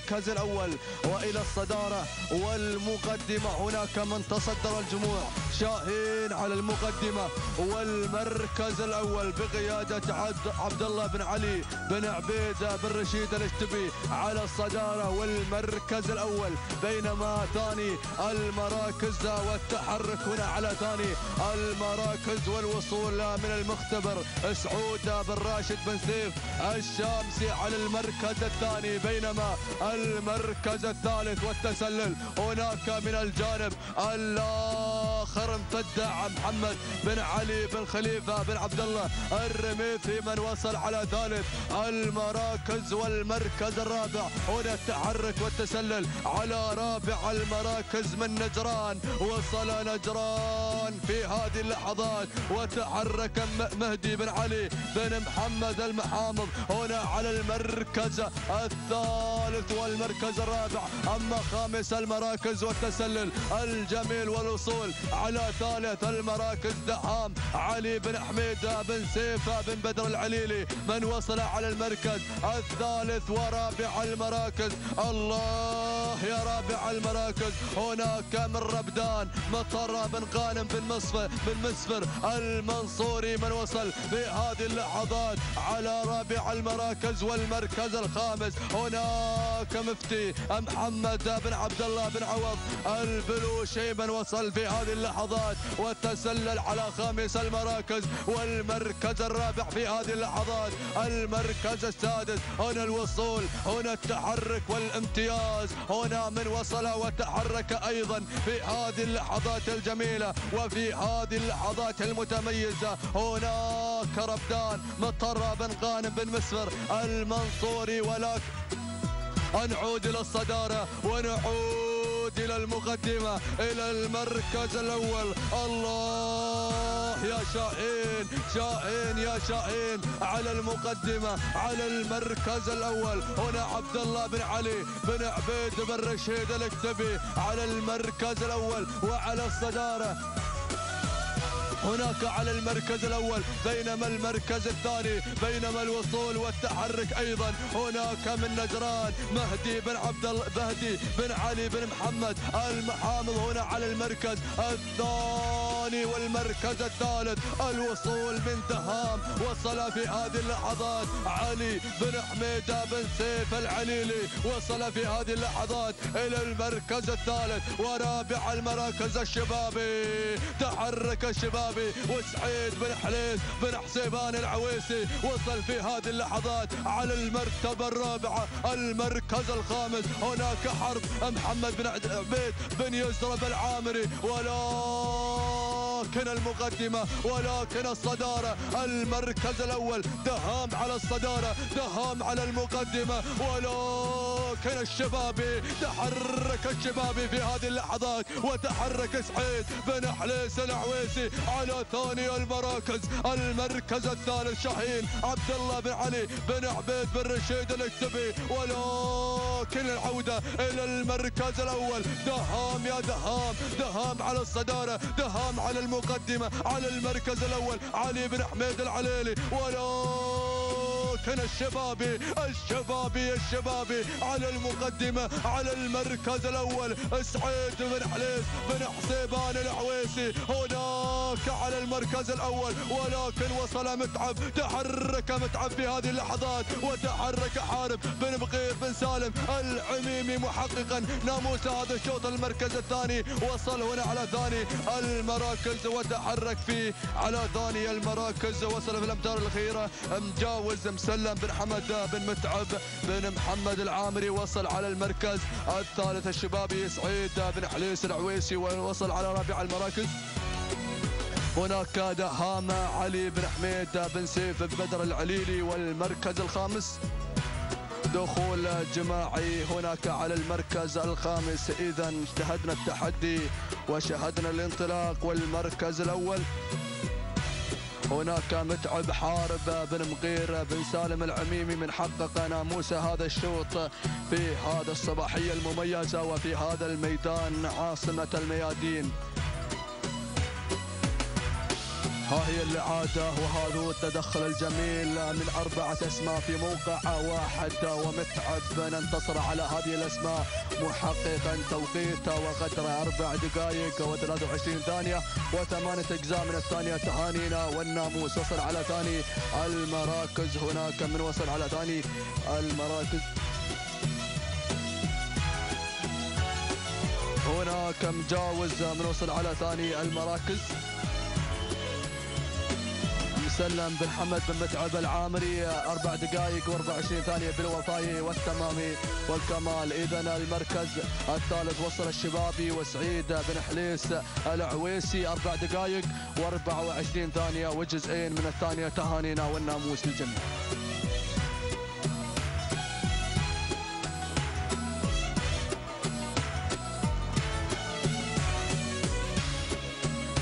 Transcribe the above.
المركز الأول وإلى الصدارة والمقدمة. هناك من تصدر الجموع، شاهين على المقدمة والمركز الأول بقيادة عبد الله بن علي بن عبيد بن رشيد الاشتبي على الصدارة والمركز الأول، بينما ثاني المراكز والتحرك هنا على ثاني المراكز والوصول من المختبر سعود بن راشد بن سيف الشامسي على المركز الثاني، بينما المركز الثالث والتسلل هناك من الجانب الآخر امتد محمد بن علي بن خليفة بن عبد الله الرميثي من وصل على ثالث المراكز والمركز الرابع. هنا التحرك والتسلل على رابع المراكز من نجران، وصل نجران في هذه اللحظات وتحرك مهدي بن علي بن محمد المحامض هنا على المركز الثالث والمركز الرابع. أما خامس المراكز والتسلل الجميل والوصول على ثالث المراكز دهام علي بن حميد بن سيف بن بدر العليلي من وصل على المركز الثالث. ورابع المراكز الله يا رابع المراكز هناك من ربدان مطر بن غانم بن مسفر المنصوري من وصل في هذه اللحظات على رابع المراكز والمركز الخامس. هناك مفتي محمد بن عبد الله بن عوض البلوشي من وصل في هذه اللحظات وتسلل على خامس المراكز والمركز الرابع في هذه اللحظات. المركز السادس هنا الوصول، هنا التحرك والامتياز، هنا من وصل وتحرك ايضا في هذه اللحظات الجميله وفي هذه اللحظات المتميزه. هناك ربدان مطر بن غانم بن مسفر المنصوري، ولكن نعود الى الصداره ونعود الى المقدمه الى المركز الاول. الله يا شاهين، شاهين يا شاهين على المقدمه على المركز الاول. هنا عبد الله بن علي بن عبيد بن رشيد الاكتبي على المركز الاول وعلى الصداره هناك على المركز الأول، بينما المركز الثاني بينما الوصول والتحرك أيضا هناك من نجران مهدي بن علي بن محمد المحامض هنا على المركز الثاني والمركز الثالث. الوصول من دهام وصل في هذه اللحظات علي بن حميد بن سيف العليلي، وصل في هذه اللحظات إلى المركز الثالث. ورابع المراكز الشبابي تحرك الشبابي وسعيد بن حليس بن حسيبان العويسي وصل في هذه اللحظات على المرتبة الرابعة. المركز الخامس هناك حرب محمد بن عبيد بن يزرب العامري، ولكن المقدمة ولكن الصدارة المركز الأول دهام على الصدارة، دهام على المقدمة، ولكن الشبابي تحرك الشبابي في هذه اللحظات وتحرك سعيد بن حليس العويسي على ثاني المراكز. المركز الثالث شاهين عبد الله بن علي بن عبيد بن رشيد الاكتبي، ولكن العودة إلى المركز الأول دهام يا دهام، دهام على الصدارة، دهام على المقدمة على المركز الأول علي بن حميد العليلي، ولكن الشبابي على المقدمة على المركز الأول سعيد بن حليس بن حسيبان العويسي هناك على المركز الأول، ولكن وصل متعب، تحرك متعب في هذه اللحظات وتحرك حارب بن بقير بن سالم العميمي محققا ناموس هذا الشوط. المركز الثاني وصل هنا على ثاني المراكز وتحرك في على ثاني المراكز، وصل في الأمتار الأخيرة مجاوز مسلم بن حمد بن متعب بن محمد العامري، وصل على المركز الثالث الشبابي سعيد بن حليس العويسي ووصل على رابع المراكز. هناك دهام علي بن حميد بن سيف بن بدر العليلي، والمركز الخامس دخول جماعي هناك على المركز الخامس. إذا اجتهدنا التحدي وشهدنا الانطلاق. والمركز الأول هناك متعب حارب بن مغير بن سالم العميمي من حقق ناموس هذا الشوط في هذا الصباحية المميزة وفي هذا الميدان عاصمة الميادين. ها هي الإعادة وهذا التدخل الجميل من 4 أسماء في موقع واحد، ومتعب انتصر على هذه الأسماء محققا توقيت وقدره 4 دقائق و23 ثانية و8 أجزاء من الثانية. تهانينا، والناموس وصل على ثاني المراكز. هناك من وصل على ثاني المراكز، هناك مجاوز من وصل على ثاني المراكز. مسلم بن حمد بن متعب العامري 4 دقائق و24 ثانية بالوفاء والتمام والكمال. إذا المركز الثالث وصل الشبابي وسعيد بن حليس العويسي 4 دقائق و24 ثانية وجزئين من الثانية. تهانينا والناموس للجميع.